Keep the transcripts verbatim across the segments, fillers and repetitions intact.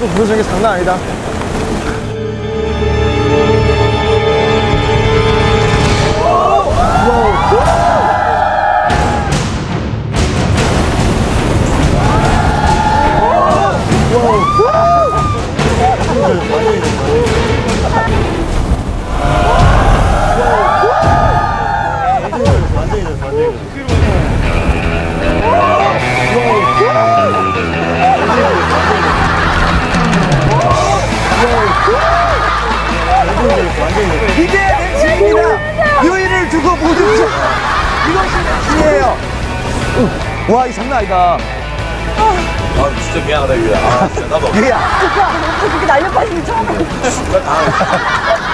파도 부서지는 게 장난 아니다. 이게 내 지입니다. 유인을 두고 모든 이것이 내 지예요. 와, 이 장난 아니다. 아 진짜 미안하다 유야. 아 진짜 나도. 유야. 오빠, 오빠 그렇게 날렵하시는 거 처음 봤어.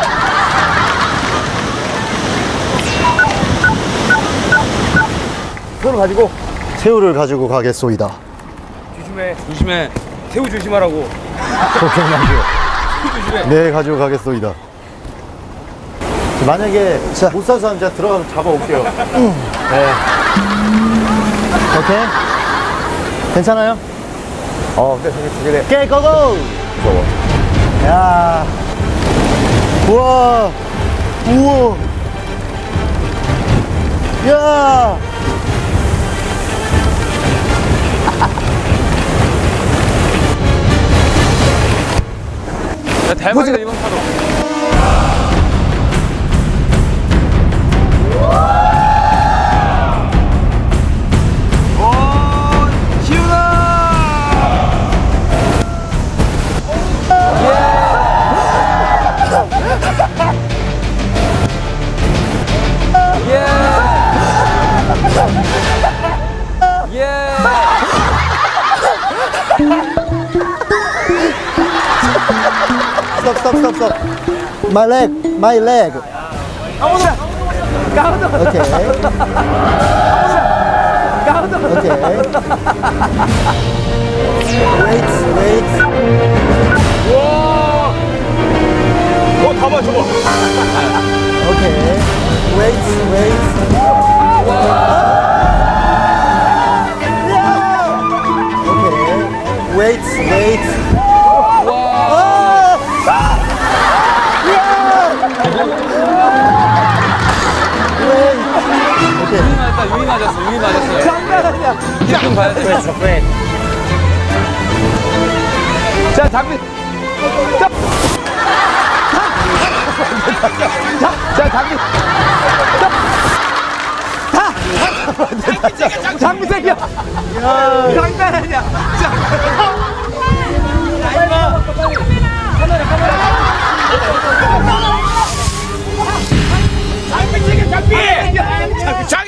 손을 가지고 새우를 가지고 가겠소이다. 조심해. 조심해. 새우 조심하라고. 걱정 마세요. 새우 조심해. 네, 가지고 가겠소이다. 만약에 못 사는 사람 제가 들어가서 잡아올게요. 네. 오케이? 괜찮아요? 어, 근데 저기 두 개네. 오케이, 고고! 무서워. 야. 우와. 우와. 야. 야, 대박이다, 이번 파도. Stop, stop, stop, stop. My leg, my leg. 가운데. 가운데. Okay. 가운데. Okay. Wait, wait. 와! 어, 봐봐, 저거. Okay. Wait, wait. Okay. Wait, wait. 유인 맞았다, 유인 맞았어, 유인 맞았어요. 장난 아니야. 좀 봐야 돼. 자, 장비. 자, 자, 자, 장비. 자, 장비 생겨. 장난 아니야. 자, 카메라, 카메라. 장비 챙겨, 장비. 장비.